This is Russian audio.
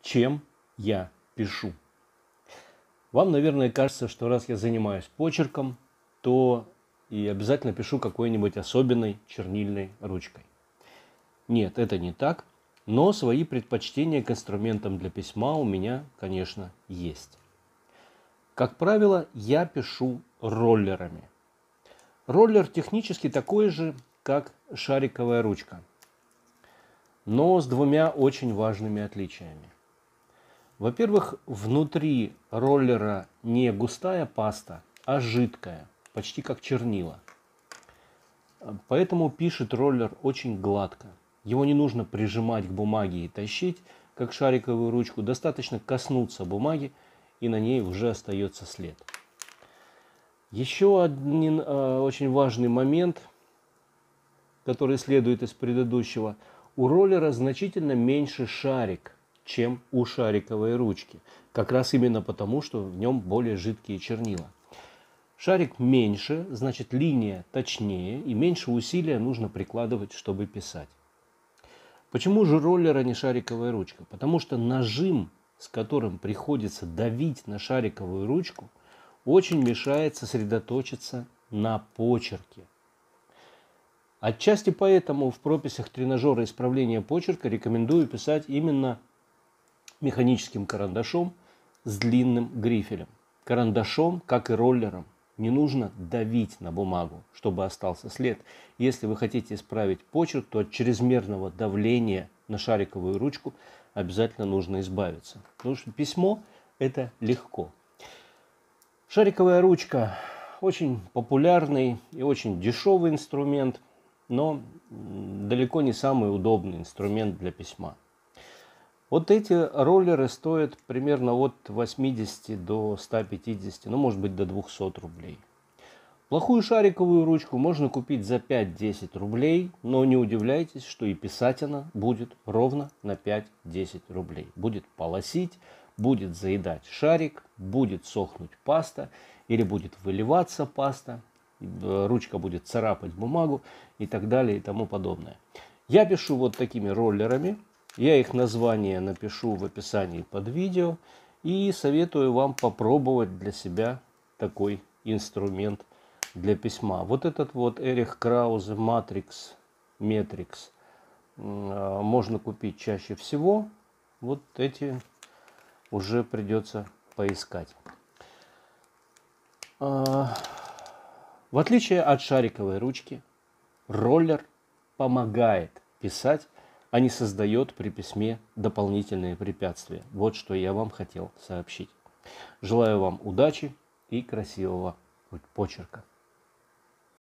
чем я пишу. Вам, наверное, кажется, что раз я занимаюсь почерком, то и обязательно пишу какой-нибудь особенной чернильной ручкой. Нет, это не так, но свои предпочтения к инструментам для письма у меня, конечно, есть. Как правило, я пишу роллерами. Роллер технически такой же, как шариковая ручка, но с двумя очень важными отличиями. Во-первых, внутри роллера не густая паста, а жидкая, почти как чернила. Поэтому пишет роллер очень гладко. Его не нужно прижимать к бумаге и тащить, как шариковую ручку. Достаточно коснуться бумаги, и на ней уже остается след. Еще один очень важный момент, который следует из предыдущего. У роллера значительно меньше шарик, чем у шариковой ручки. Как раз именно потому, что в нем более жидкие чернила. Шарик меньше, значит линия точнее и меньше усилия нужно прикладывать, чтобы писать. Почему же роллер, а не шариковая ручка? Потому что нажим, с которым приходится давить на шариковую ручку, очень мешает сосредоточиться на почерке. Отчасти поэтому в прописях тренажера исправления почерка рекомендую писать именно механическим карандашом с длинным грифелем. Карандашом, как и роллером, не нужно давить на бумагу, чтобы остался след. Если вы хотите исправить почерк, то от чрезмерного давления на шариковую ручку обязательно нужно избавиться. Потому что письмо – это легко. Шариковая ручка – очень популярный и очень дешевый инструмент, но далеко не самый удобный инструмент для письма. Вот эти роллеры стоят примерно от 80 до 150, ну может быть до 200 рублей. Плохую шариковую ручку можно купить за 5-10 рублей, но не удивляйтесь, что и писать она будет ровно на 5-10 рублей. Будет полосить, будет заедать шарик, будет сохнуть паста или будет выливаться паста, ручка будет царапать бумагу и так далее и тому подобное. Я пишу вот такими роллерами. Я их название напишу в описании под видео и советую вам попробовать для себя такой инструмент для письма. Вот этот вот Эрих Краузе Matrix Metrix можно купить чаще всего. Вот эти уже придется поискать. В отличие от шариковой ручки, роллер помогает писать, а не создает при письме дополнительные препятствия. Вот что я вам хотел сообщить. Желаю вам удачи и красивого почерка.